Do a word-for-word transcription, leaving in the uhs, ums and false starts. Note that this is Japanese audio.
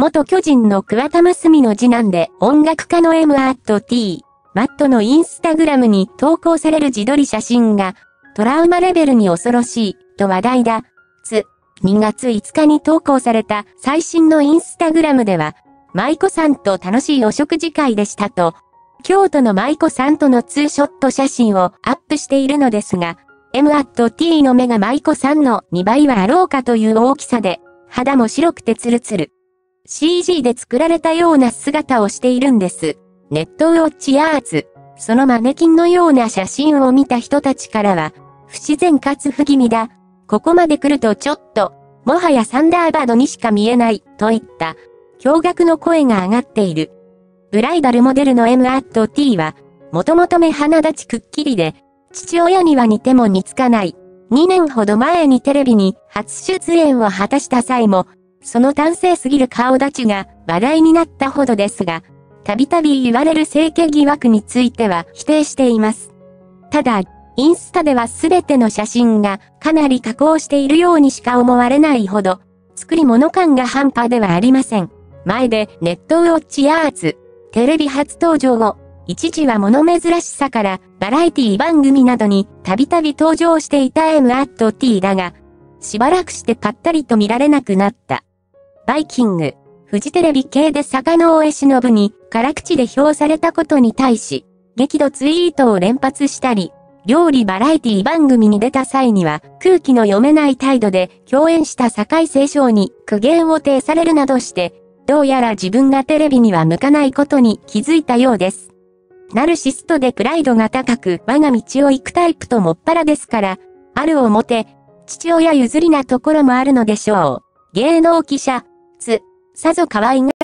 元巨人の桑田真澄の次男で音楽家の エムアットティー、マットのインスタグラムに投稿される自撮り写真が、トラウマレベルに恐ろしい、と話題だ。つ、にがついつかに投稿された最新のインスタグラムでは、舞妓さんと楽しいお食事会でしたと、京都の舞妓さんとのツーショット写真をアップしているのですが、エムアットティー の目が舞妓さんのにばいはあろうかという大きさで、肌も白くてツルツル。シージー で作られたような姿をしているんです。ネットウォッチアーツ。そのマネキンのような写真を見た人たちからは、不自然かつ不気味だ。ここまで来るとちょっと、もはやサンダーバードにしか見えない、といった、驚愕の声が上がっている。ブライダルモデルの エムアットティー は、もともと目鼻立ちくっきりで、父親には似ても似つかない。にねんほど前にテレビに初出演を果たした際も、その端正すぎる顔立ちが話題になったほどですが、たびたび言われる整形疑惑については否定しています。ただ、インスタではすべての写真がかなり加工しているようにしか思われないほど、作り物感が半端ではありません。前でネットウォッチアーツ、テレビ初登場後、一時は物珍しさからバラエティ番組などにたびたび登場していた エムアットティー だが、しばらくしてぱったりと見られなくなった。バイキング、フジテレビ系で坂上忍に辛口で評されたことに対し、激怒ツイートを連発したり、料理バラエティ番組に出た際には空気の読めない態度で共演した堺正章に苦言を呈されるなどして、どうやら自分がテレビには向かないことに気づいたようです。ナルシストでプライドが高く我が道を行くタイプともっぱらですから、ある表、父親譲りなところもあるのでしょう。芸能記者、つ、さぞ可愛が